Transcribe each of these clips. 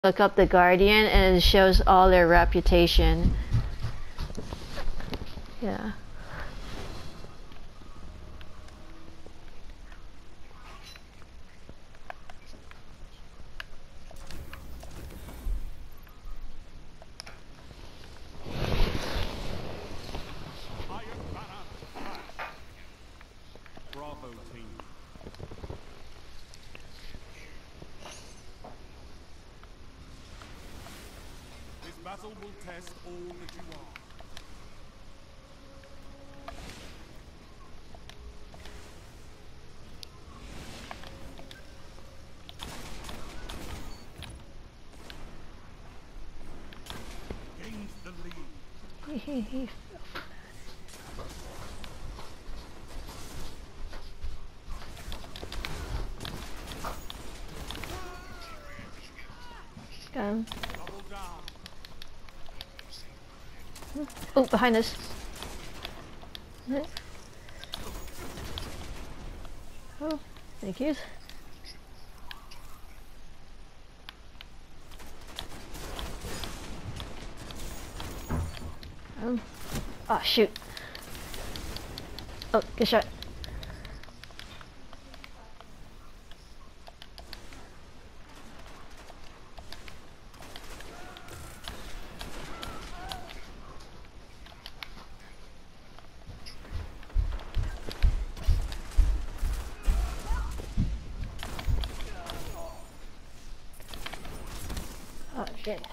Look up the Guardian and it shows all their reputation. Yeah. Bravo team. This battle will test all that you are. Gains the lead. Go. Double down. Oh, behind us. Oh, thank you. Oh shoot. Oh, good shot. Oh shit.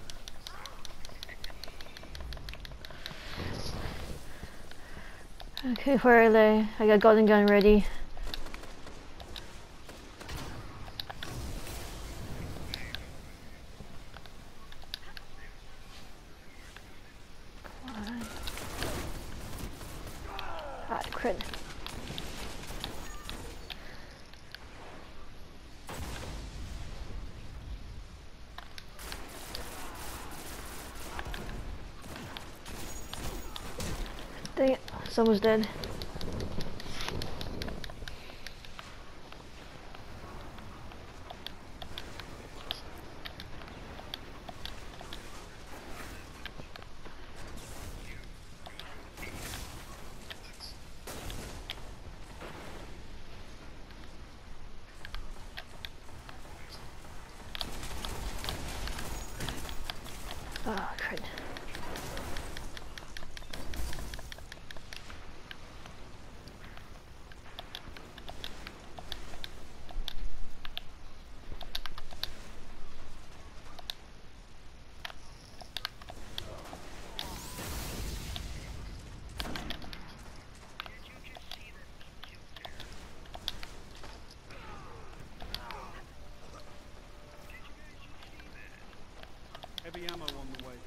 Okay, where are they? I got golden gun ready. Come on. Ah, crit. Dang it, someone's dead. Oh, crit. Heavy ammo on the way.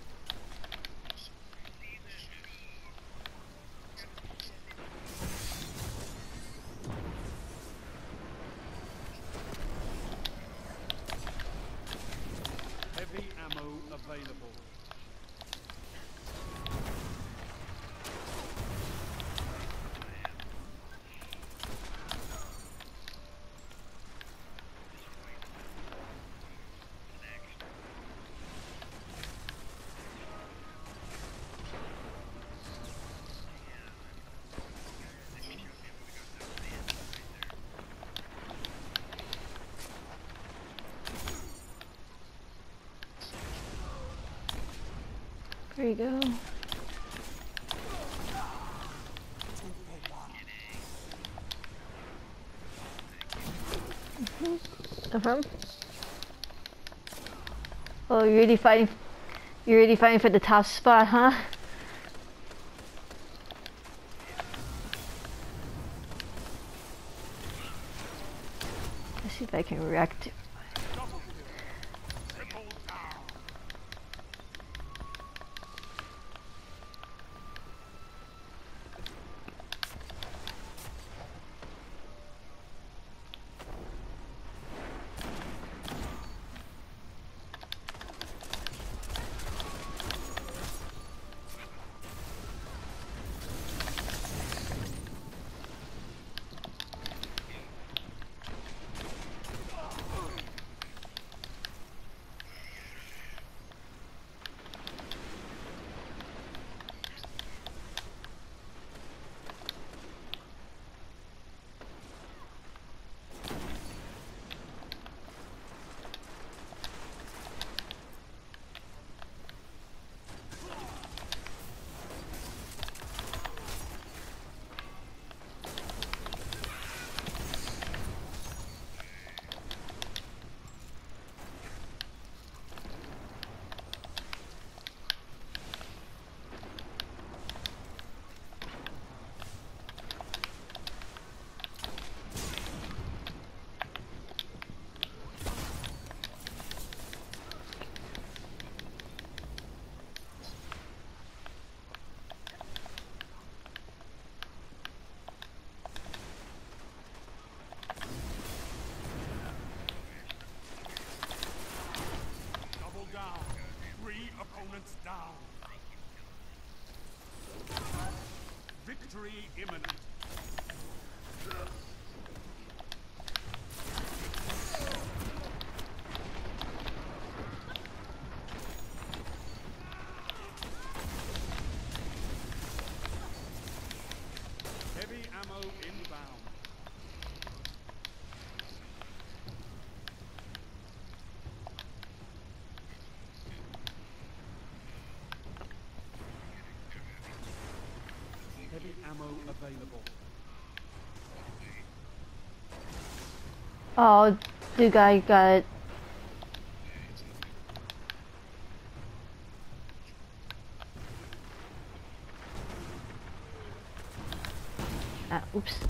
Heavy ammo available. There you go. Affirm. Oh, you're really fighting. You're really fighting for the top spot, huh? Let's see if I can react. Triple down. opponents down. Victory imminent. Heavy ammo inbound. Heavy ammo available. Oh, the guy got. Oops.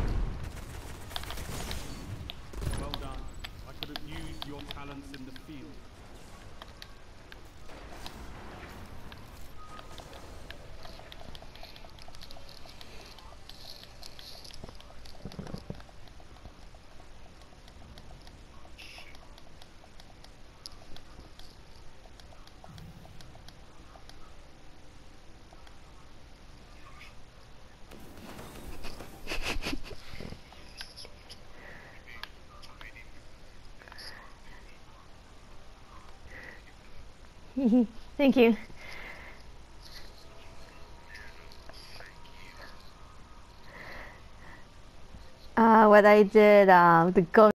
Well done. I could have used your talents in the field. Thank you. What I did, the go